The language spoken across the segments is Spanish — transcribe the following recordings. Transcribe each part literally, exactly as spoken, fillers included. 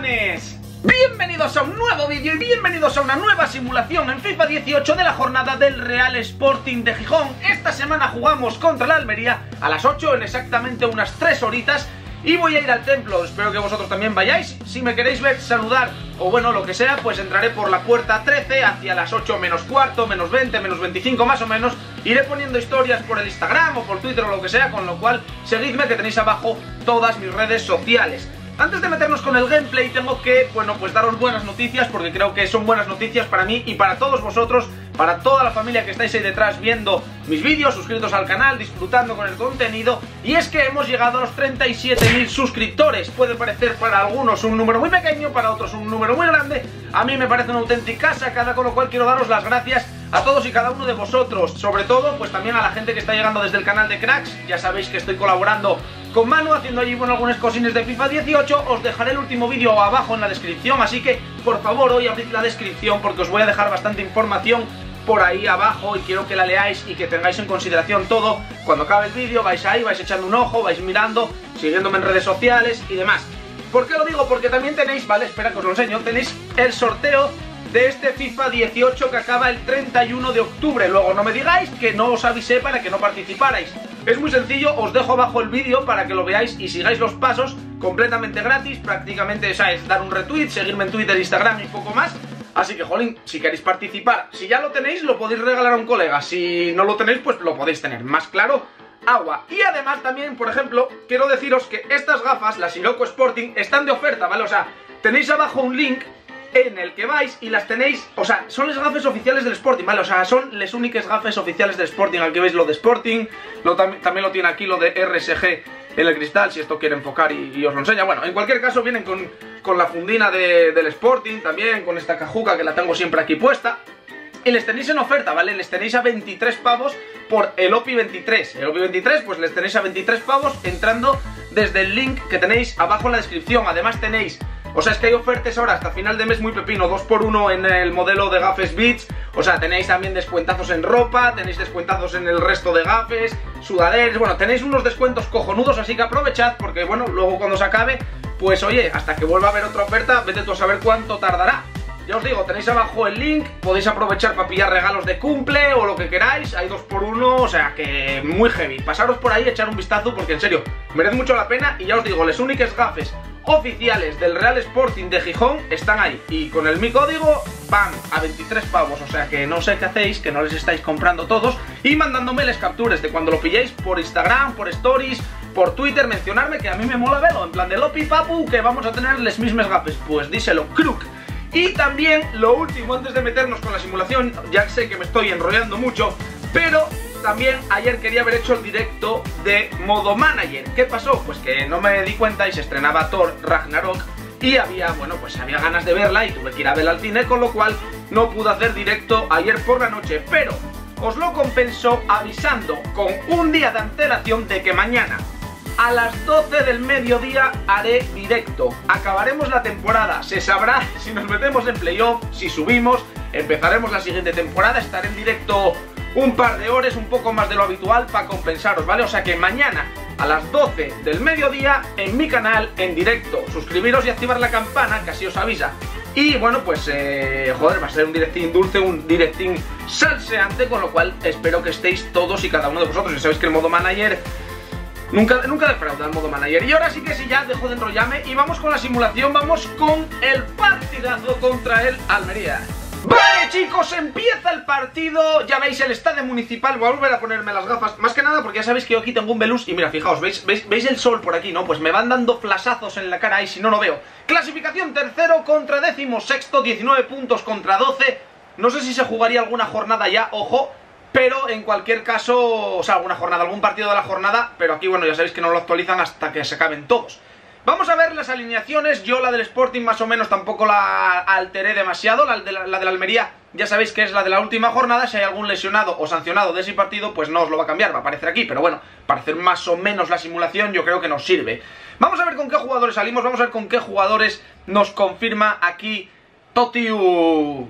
campeones! Bienvenidos a un nuevo vídeo y bienvenidos a una nueva simulación en FIFA dieciocho de la jornada del Real Sporting de Gijón. Esta semana jugamos contra la Almería a las ocho en exactamente unas tres horitas y voy a ir al templo, espero que vosotros también vayáis. Si me queréis ver saludar o bueno, lo que sea, pues entraré por la puerta trece hacia las ocho menos cuarto, menos veinte, menos veinticinco más o menos. Iré poniendo historias por el Instagram o por Twitter o lo que sea, con lo cual seguidme, que tenéis abajo todas mis redes sociales. Antes de meternos con el gameplay tengo que, bueno, pues daros buenas noticias, porque creo que son buenas noticias para mí y para todos vosotros, para toda la familia que estáis ahí detrás viendo mis vídeos, suscritos al canal, disfrutando con el contenido. Y es que hemos llegado a los treinta y siete mil suscriptores. Puede parecer para algunos un número muy pequeño, para otros un número muy grande. A mí me parece una auténtica sacada, con lo cual quiero daros las gracias a todos y cada uno de vosotros. Sobre todo, pues también a la gente que está llegando desde el canal de Cracks. Ya sabéis que estoy colaborando con Manu, haciendo allí, bueno, algunas cosines de FIFA dieciocho. Os dejaré el último vídeo abajo en la descripción, así que por favor hoy abrid la descripción, porque os voy a dejar bastante información por ahí abajo y quiero que la leáis y que tengáis en consideración todo. Cuando acabe el vídeo vais ahí, vais echando un ojo, vais mirando, siguiéndome en redes sociales y demás. ¿Por qué lo digo? Porque también tenéis, vale, espera que os lo enseño, tenéis el sorteo de este FIFA dieciocho que acaba el treinta y uno de octubre. Luego no me digáis que no os avisé para que no participarais. Es muy sencillo, os dejo abajo el vídeo para que lo veáis y sigáis los pasos completamente gratis. Prácticamente, ¿sabes? Dar un retweet, seguirme en Twitter, Instagram y poco más. Así que, jolín, si queréis participar, si ya lo tenéis, lo podéis regalar a un colega. Si no lo tenéis, pues lo podéis tener. Más claro, agua. Y además también, por ejemplo, quiero deciros que estas gafas, las Sirocco Sporting, están de oferta, ¿vale? O sea, tenéis abajo un link en el que vais y las tenéis, o sea, son las gafas oficiales del Sporting, ¿vale? O sea, son las únicas gafas oficiales del Sporting. Aquí veis lo de Sporting, lo, tam también lo tiene aquí lo de R S G en el cristal, si esto quiere enfocar y, y os lo enseña. Bueno, en cualquier caso vienen con, con la fundina de, del Sporting también, con esta cajuca que la tengo siempre aquí puesta. Y les tenéis en oferta, ¿vale? Les tenéis a veintitrés pavos por el O P I veintitrés. El O P I veintitrés, pues les tenéis a veintitrés pavos entrando desde el link que tenéis abajo en la descripción. Además tenéis, o sea, es que hay ofertas ahora hasta final de mes muy pepino, dos por uno en el modelo de gafes Beach. O sea, tenéis también descuentazos en ropa, tenéis descuentazos en el resto de gafes, sudaderas. Bueno, tenéis unos descuentos cojonudos, así que aprovechad, porque bueno, luego cuando se acabe, pues oye, hasta que vuelva a haber otra oferta, vete tú a saber cuánto tardará. Ya os digo, tenéis abajo el link, podéis aprovechar para pillar regalos de cumple o lo que queráis, hay dos por uno, o sea que muy heavy. Pasaros por ahí, echar un vistazo, porque en serio, merece mucho la pena. Y ya os digo, las únicas gafes oficiales del Real Sporting de Gijón están ahí. Y con el mi código, ¡pam!, a veintitrés pavos, o sea que no sé qué hacéis, que no les estáis comprando todos y mandándome las capturas de cuando lo pilléis por Instagram, por Stories, por Twitter, mencionarme, que a mí me mola verlo, en plan de Lopi Papu, que vamos a tener las mismas gafes. Pues díselo, Crook. Y también, lo último, antes de meternos con la simulación, ya sé que me estoy enrollando mucho, pero también ayer quería haber hecho el directo de modo manager. ¿Qué pasó? Pues que no me di cuenta y se estrenaba Thor Ragnarok y había, bueno, pues había ganas de verla y tuve que ir a verla al cine, con lo cual no pude hacer directo ayer por la noche, pero os lo compenso avisando con un día de antelación de que mañana a las doce del mediodía haré directo. Acabaremos la temporada, se sabrá si nos metemos en playoff, si subimos, empezaremos la siguiente temporada, estaré en directo un par de horas, un poco más de lo habitual para compensaros, ¿vale? O sea que mañana a las doce del mediodía en mi canal en directo. Suscribiros y activar la campana, que así os avisa. Y bueno, pues eh, joder, va a ser un directín dulce, un directín salseante, con lo cual espero que estéis todos y cada uno de vosotros. Ya sabéis que el modo manager Nunca, nunca defrauda el modo manager. Y ahora sí que sí, ya dejo de enrollarme y vamos con la simulación, vamos con el partidazo contra el Almería. Vale chicos, empieza el partido. Ya veis el estadio municipal. Voy a volver a ponerme las gafas, más que nada porque ya sabéis que yo aquí tengo un Velus. Y mira, fijaos, ¿veis, veis, ¿veis el sol por aquí, no? Pues me van dando flasazos en la cara y si no, no veo. Clasificación tercero contra décimo sexto, diecinueve puntos contra doce. No sé si se jugaría alguna jornada ya, ojo, pero en cualquier caso, o sea, alguna jornada, algún partido de la jornada. Pero aquí, bueno, ya sabéis que no lo actualizan hasta que se acaben todos. Vamos a ver las alineaciones. Yo la del Sporting más o menos tampoco la alteré demasiado. La de la, la de la Almería ya sabéis que es la de la última jornada. Si hay algún lesionado o sancionado de ese partido, pues no os lo va a cambiar, va a aparecer aquí. Pero bueno, para hacer más o menos la simulación yo creo que nos sirve. Vamos a ver con qué jugadores salimos. Vamos a ver con qué jugadores nos confirma aquí Totiu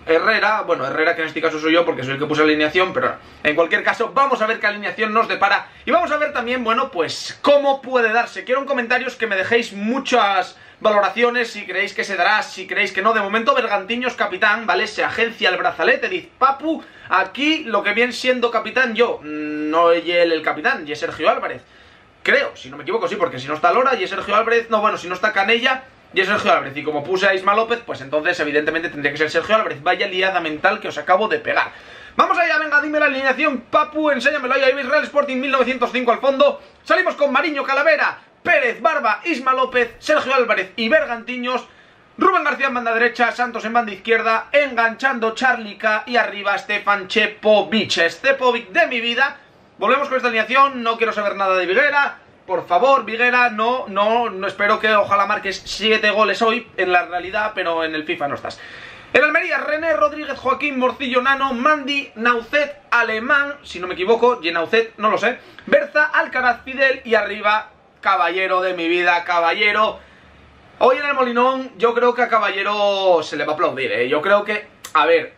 Herrera, bueno, Herrera que en este caso soy yo porque soy el que puse la alineación, pero en cualquier caso vamos a ver qué alineación nos depara y vamos a ver también, bueno, pues cómo puede darse. Quiero en comentarios que me dejéis muchas valoraciones, si creéis que se dará, si creéis que no. De momento Bergantiños capitán, ¿vale? Se agencia el brazalete, dice Papu. Aquí lo que viene siendo capitán yo, no es él el capitán, y es Sergio Álvarez. Creo, si no me equivoco, sí, porque si no está Lora y es Sergio Álvarez, no, bueno, si no está Canella y es Sergio Álvarez, y como puse a Isma López, pues entonces evidentemente tendría que ser Sergio Álvarez. Vaya liada mental que os acabo de pegar. Vamos allá, venga, dime la alineación, Papu, enséñamelo ahí, Real Sporting mil novecientos cinco al fondo. Salimos con Mariño, Calavera, Pérez, Barba, Isma López, Sergio Álvarez y Bergantiños. Rubén García en banda derecha, Santos en banda izquierda, enganchando Charlica y arriba Stefan Chepovic. Stepovic de mi vida. Volvemos con esta alineación, no quiero saber nada de Viguera. Por favor, Viguera, no, no, no espero que ojalá marques siete goles hoy en la realidad, pero en el FIFA no estás. En Almería, René Rodríguez, Joaquín, Morcillo, Nano, Mandi, Naucet, Alemán, si no me equivoco, y Naucet, no lo sé, Berza, Alcaraz, Fidel y arriba, Caballero de mi vida, Caballero. Hoy en el Molinón yo creo que a Caballero se le va a aplaudir, ¿eh? Yo creo que, a ver,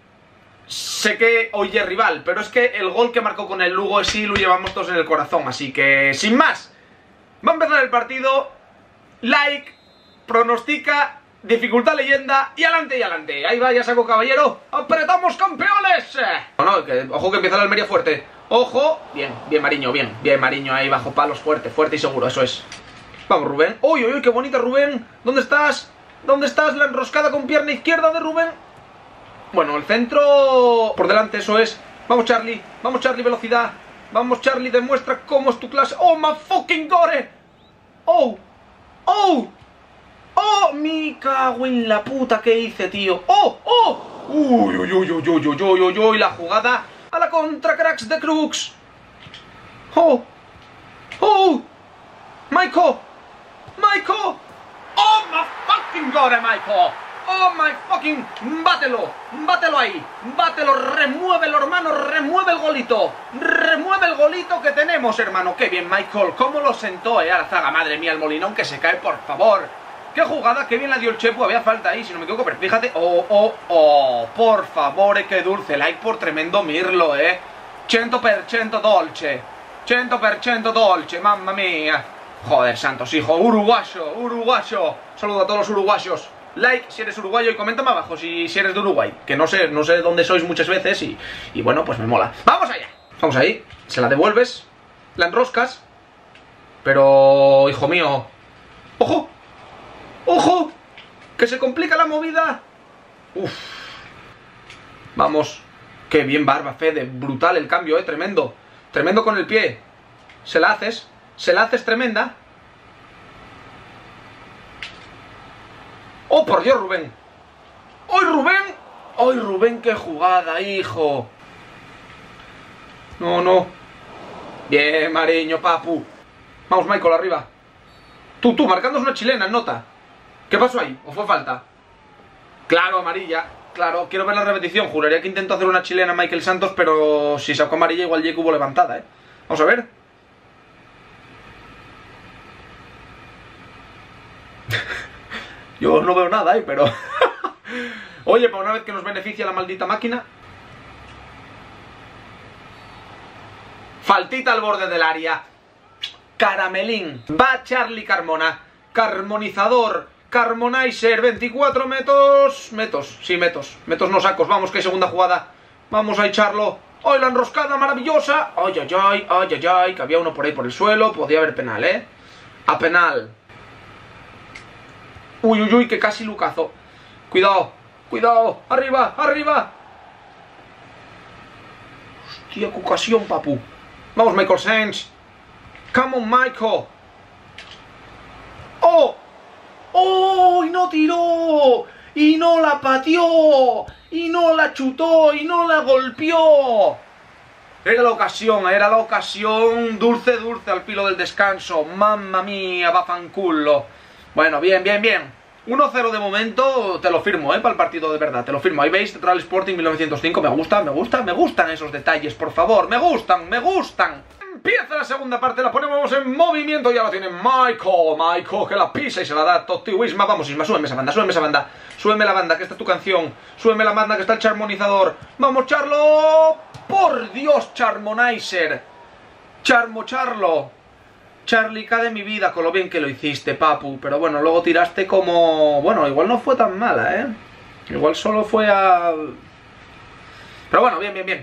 sé que hoy es rival, pero es que el gol que marcó con el Lugo sí lo llevamos todos en el corazón, así que, sin más. Va a empezar el partido, like, pronostica, dificultad leyenda y adelante y adelante. Ahí va, ya sacó Caballero. ¡Apretamos, campeones! Bueno, que, ojo que empieza la Almería fuerte. ¡Ojo! Bien, bien Mariño, bien. Bien Mariño ahí bajo palos, fuerte, fuerte y seguro, eso es. Vamos Rubén. ¡Uy, uy, uy! ¡Qué bonita Rubén! ¿Dónde estás? ¿Dónde estás? La enroscada con pierna izquierda de Rubén. Bueno, el centro por delante, eso es. Vamos Charlie, vamos Charlie, velocidad. Vamos Charlie, demuestra cómo es tu clase. ¡Oh, my fucking gore! ¡Oh! ¡Oh! ¡Oh! Me cago en la puta que hice, tío. ¡Oh! ¡Oh! ¡Uy, uy, uy, uy, uy, uy, uy, uy, uy! La jugada a la contra, cracks de Crux. ¡Oh! ¡Oh! ¡Michael! ¡Michael! ¡Oh, my fucking gore, Michael! ¡Oh, my fucking! ¡Bátelo! ¡Bátelo ahí! ¡Bátelo! ¡Remuévelo, hermano! ¡Remueve el golito! ¡Remueve el golito que tenemos, hermano! ¡Qué bien, Michael! ¿Cómo lo sentó, eh? A la zaga, madre mía, el Molinón que se cae, por favor. ¡Qué jugada! ¡Qué bien la dio el Chepo! Había falta ahí, si no me equivoco, pero fíjate. ¡Oh, oh, oh! Por favor, eh, qué dulce. Like por tremendo mirlo, eh. cento per cento dolce. cento per cento dolce, mamma mía. Joder, santos, hijo. Uruguayo, uruguayo. Saludo a todos los uruguayos. Like si eres uruguayo y coméntame abajo si, si eres de Uruguay. Que no sé, no sé dónde sois muchas veces y, y bueno, pues me mola. ¡Vamos allá! Vamos ahí, se la devuelves, la enroscas. Pero, hijo mío. ¡Ojo! ¡Ojo! ¡Que se complica la movida! ¡Uf! Vamos. ¡Qué bien, Barba, Fede! Brutal el cambio, eh, tremendo. Tremendo con el pie. Se la haces, se la haces tremenda. ¡Oh, por Dios, Rubén! ¡Ay, Rubén! ¡Ay, Rubén, qué jugada, hijo! No, no. Bien, Mariño, Papu. Vamos, Michael, arriba. Tú, tú, marcándose una chilena, nota. ¿Qué pasó ahí? ¿O fue falta? Claro, amarilla. Claro, quiero ver la repetición. Juraría que intentó hacer una chilena Michael Santos, pero si sacó amarilla igual ya que hubo levantada, ¿eh? Vamos a ver. Yo no veo nada ahí, pero... Oye, para una vez que nos beneficia la maldita máquina. Faltita al borde del área. Caramelín. Va Charlie Carmona. Carmonizador. Carmonizer. veinticuatro metros. Metros. Sí, metros. Metros no sacos. Vamos, que hay segunda jugada. Vamos a echarlo. ¡Ay, la enroscada maravillosa! ¡Ay, ay, ay! ¡Ay, ay, ay! Que había uno por ahí por el suelo. Podía haber penal, ¿eh? A penal. Uy, uy, uy, que casi lucazo. Cuidado, cuidado. Arriba, arriba. Hostia, qué ocasión, Papu. Vamos, Michael Sainz. Come on, Michael. ¡Oh! ¡Oh! Y no tiró. Y no la pateó. Y no la chutó. Y no la golpeó. Era la ocasión, era la ocasión. Dulce, dulce al filo del descanso. Mamma mía, va fanculo. Bueno, bien, bien, bien. uno cero de momento, te lo firmo, ¿eh? Para el partido de verdad, te lo firmo. Ahí veis, Real Sporting mil novecientos cinco, me gusta, me gusta, me gustan esos detalles, por favor. Me gustan, me gustan. Empieza la segunda parte, la ponemos en movimiento. Ya la tiene Michael, Michael que la pisa y se la da a Totti Wisma. Vamos Isma, súbeme esa banda, súbeme esa banda. Súbeme la banda, que esta es tu canción. Súbeme la banda, que está el charmonizador. Vamos Charlo. Por Dios, Charmonizer. Charmo Charlo. Charlica de mi vida, con lo bien que lo hiciste, papu. Pero bueno, luego tiraste como... Bueno, igual no fue tan mala, ¿eh? Igual solo fue a... Pero bueno, bien, bien, bien.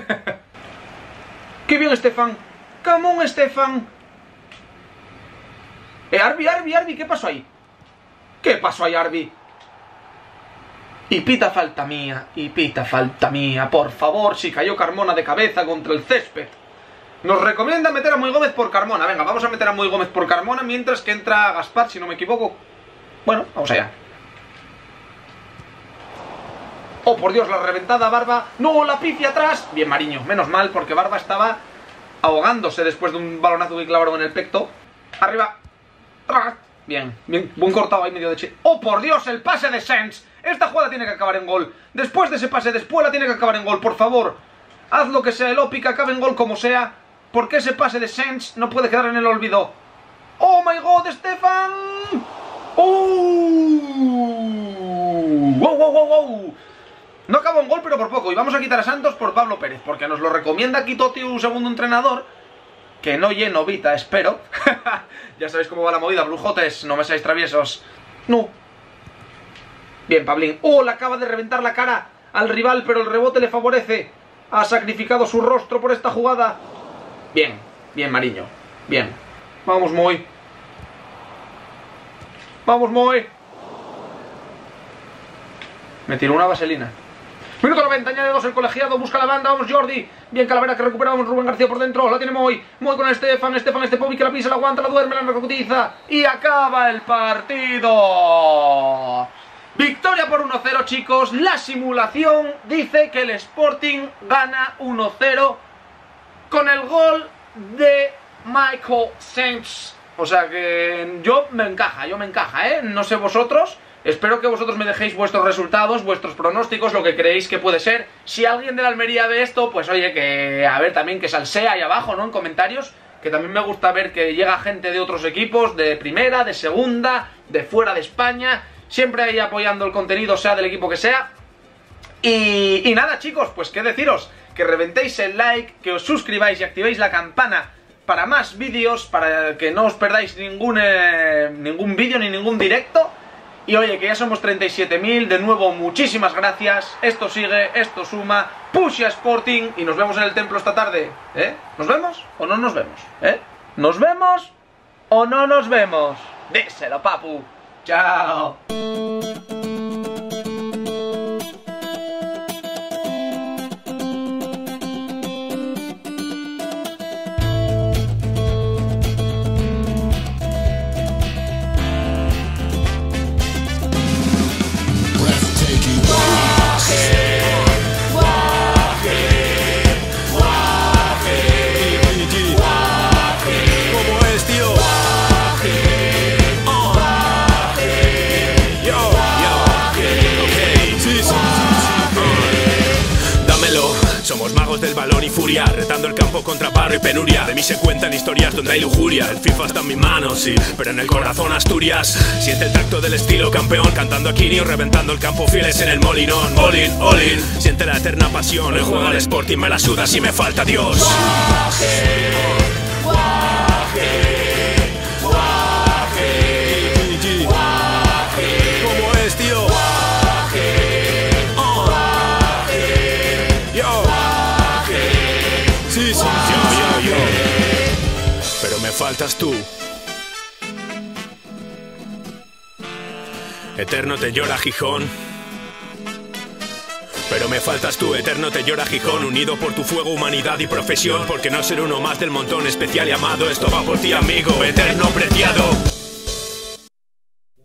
¡Qué bien, Estefan! ¡Come on, Estefan! Eh, Arby, Arby, Arby, ¿qué pasó ahí? ¿Qué pasó ahí, Arby? Y pita falta mía, y pita falta mía. Por favor, si cayó Carmona de cabeza contra el césped. Nos recomienda meter a Muy Gómez por Carmona. Venga, vamos a meter a Muy Gómez por Carmona mientras que entra Gaspar, si no me equivoco. Bueno, vamos allá. Oh, por Dios, la reventada Barba. ¡No, la pifia atrás! Bien, Mariño, menos mal, porque Barba estaba ahogándose después de un balonazo que clavaron en el pecto. Arriba. Bien, bien, buen cortado ahí medio de che. ¡Oh, por Dios, el pase de Sens! Esta jugada tiene que acabar en gol. Después de ese pase de Espuela tiene que acabar en gol, por favor. Haz lo que sea, el Opi, que acabe en gol como sea. Porque ese pase de Sens no puede quedar en el olvido. ¡Oh, my God, Estefan! ¡Oh! ¡Wow, wow, wow, wow! No acabó en gol, pero por poco. Y vamos a quitar a Santos por Pablo Pérez, porque nos lo recomienda aquí Totti, un segundo entrenador. Que no lleno Vita, espero. Ya sabéis cómo va la movida, brujotes. No me seáis traviesos. No. Bien, Pablín. ¡Oh! Le acaba de reventar la cara al rival, pero el rebote le favorece. Ha sacrificado su rostro por esta jugada. Bien, bien, Mariño. Bien. Vamos, Moy. Vamos, Moy. Me tiró una vaselina. Minuto noventa, añade dos el colegiado, busca la banda, vamos Jordi. Bien, Calavera que recuperamos, Rubén García por dentro, la tiene Moy. Moy con Estefan, Estefan, Estepovic que la pisa, la aguanta, la duerme, la narcotiza. Y acaba el partido. Victoria por uno cero, chicos. La simulación dice que el Sporting gana uno cero con el gol de Michael Sens. O sea que yo me encaja, yo me encaja, ¿eh? No sé vosotros. Espero que vosotros me dejéis vuestros resultados, vuestros pronósticos, lo que creéis que puede ser. Si alguien de la Almería ve esto, pues oye, que a ver también que salsea ahí abajo, ¿no? En comentarios, que también me gusta ver que llega gente de otros equipos, de primera, de segunda, de fuera de España, siempre ahí apoyando el contenido, sea del equipo que sea. Y, y nada, chicos, pues qué deciros, que reventéis el like, que os suscribáis y activéis la campana para más vídeos, para que no os perdáis ningún, eh, ningún vídeo ni ningún directo. Y oye, que ya somos treinta y siete mil, de nuevo muchísimas gracias, esto sigue, esto suma, push a Sporting y nos vemos en el templo esta tarde, ¿eh? ¿Nos vemos o no nos vemos? ¿Eh? ¿Nos vemos o no nos vemos? Díselo, papu. Chao. Del balón y furia, retando el campo contra barro y penuria. De mí se cuentan historias donde hay lujuria. El FIFA está en mi mano, sí, pero en el corazón Asturias. Siente el tacto del estilo campeón, cantando a Kini o reventando el campo fieles en el molinón. All in, all in, siente la eterna pasión. El juego al Sporting me la suda si me falta Dios. Guaje, guaje, guaje, guaje. ¿Cómo es, tío? Pero me faltas tú. Eterno te llora Gijón. Pero me faltas tú, eterno te llora Gijón. Unido por tu fuego, humanidad y profesión. Porque no ser uno más del montón especial y amado. Esto va por ti, amigo, eterno preciado.